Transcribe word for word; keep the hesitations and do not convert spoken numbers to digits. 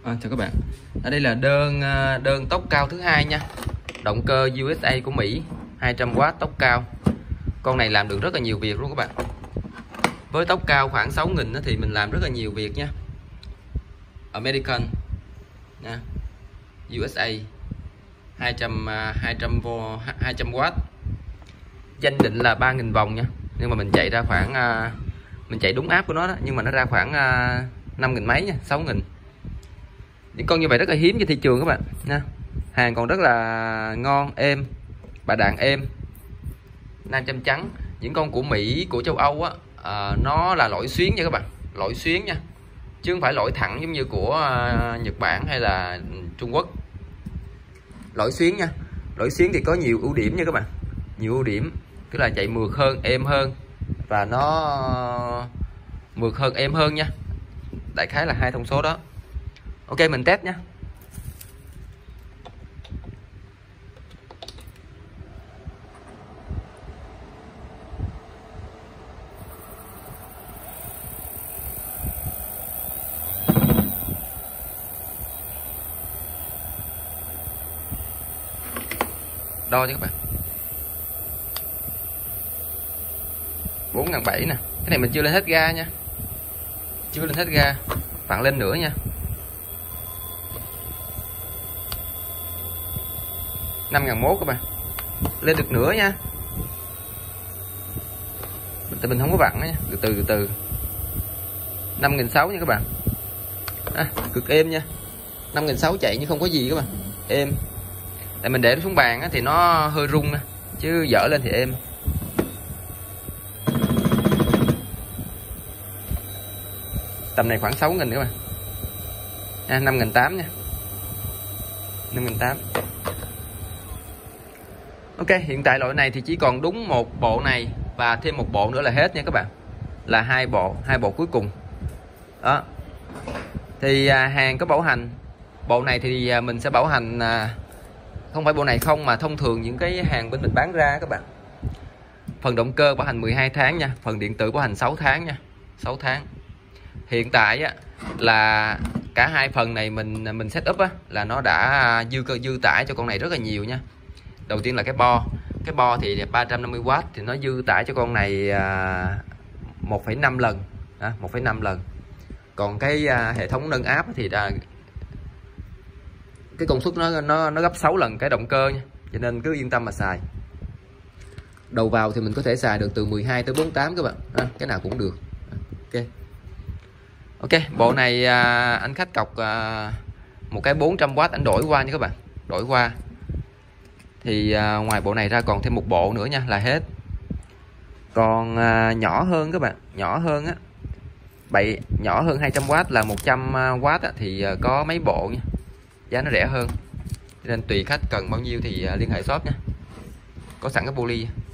À, chào các bạn. Ở đây là đơn đơn tốc cao thứ hai nha. Động cơ u ét a của Mỹ, hai trăm oát tốc cao. Con này làm được rất là nhiều việc luôn các bạn. Với tốc cao khoảng sáu nghìn thì mình làm rất là nhiều việc nha. American nha. u ét a hai trăm hai trăm vô hai trăm oát. Danh định là ba nghìn vòng nha. Nhưng mà mình chạy ra khoảng mình chạy đúng áp của nó đó, nhưng mà nó ra khoảng năm nghìn mấy nha, sáu nghìn. Những con như vậy rất là hiếm trên thị trường các bạn nha. Hàng còn rất là ngon, êm, bà đạn êm, nam châm trắng. Những con của Mỹ, của châu Âu á, à, nó là lỗi xuyến nha các bạn, lỗi xuyến nha, chứ không phải lỗi thẳng giống như của uh, Nhật Bản hay là Trung Quốc. Lỗi xuyến nha. Lỗi xuyến thì có nhiều ưu điểm nha các bạn, nhiều ưu điểm, tức là chạy mượt hơn, êm hơn, và nó mượt hơn, êm hơn nha. Đại khái là hai thông số đó. Ok, mình test nhé. Đo cho các bạn. bốn nghìn bảy trăm nè. Cái này mình chưa lên hết ga nha. Chưa lên hết ga. Vặn lên nữa nha. năm nghìn một các bạn. Lên được nữa nha. Tại mình không có vặn nha, từ từ từ từ. năm nghìn sáu trăm nha các bạn. À, cực êm nha. năm nghìn sáu trăm chạy nhưng không có gì các bạn. Êm. Tại mình để nó xuống bàn á, thì nó hơi rung nè, chứ dở lên thì êm. Tầm này khoảng sáu nghìn các bạn. À, năm nghìn tám trăm nha. năm nghìn tám trăm. Ok, hiện tại loại này thì chỉ còn đúng một bộ này và thêm một bộ nữa là hết nha các bạn. Là hai bộ, hai bộ cuối cùng. Đó. Thì à, hàng có bảo hành. Bộ này thì à, mình sẽ bảo hành à, không phải bộ này không, mà thông thường những cái hàng bên mình bán ra các bạn. Phần động cơ bảo hành mười hai tháng nha, phần điện tử bảo hành sáu tháng nha, sáu tháng. Hiện tại á, là cả hai phần này mình mình set up á, là nó đã dư cơ dư tải cho con này rất là nhiều nha. Đầu tiên là cái bo, cái bo thì ba trăm năm mươi oát thì nó dư tải cho con này à, một phẩy năm lần, à, một phẩy năm lần. Còn cái à, hệ thống nâng áp thì là cái công suất nó nó nó gấp sáu lần cái động cơ nha, cho nên cứ yên tâm mà xài. Đầu vào thì mình có thể xài được từ mười hai tới bốn mươi tám các bạn, à, cái nào cũng được. Ok. Ok, bộ này à, anh khách cọc à, một cái bốn trăm oát anh đổi qua nha các bạn, đổi qua. Thì à, ngoài bộ này ra còn thêm một bộ nữa nha là hết. Còn à, nhỏ hơn các bạn, nhỏ hơn á, bảy nhỏ hơn hai trăm oát là một trăm oát á, thì à, có mấy bộ nha. Giá nó rẻ hơn. Nên tùy khách cần bao nhiêu thì à, liên hệ shop nha. Có sẵn cái poly.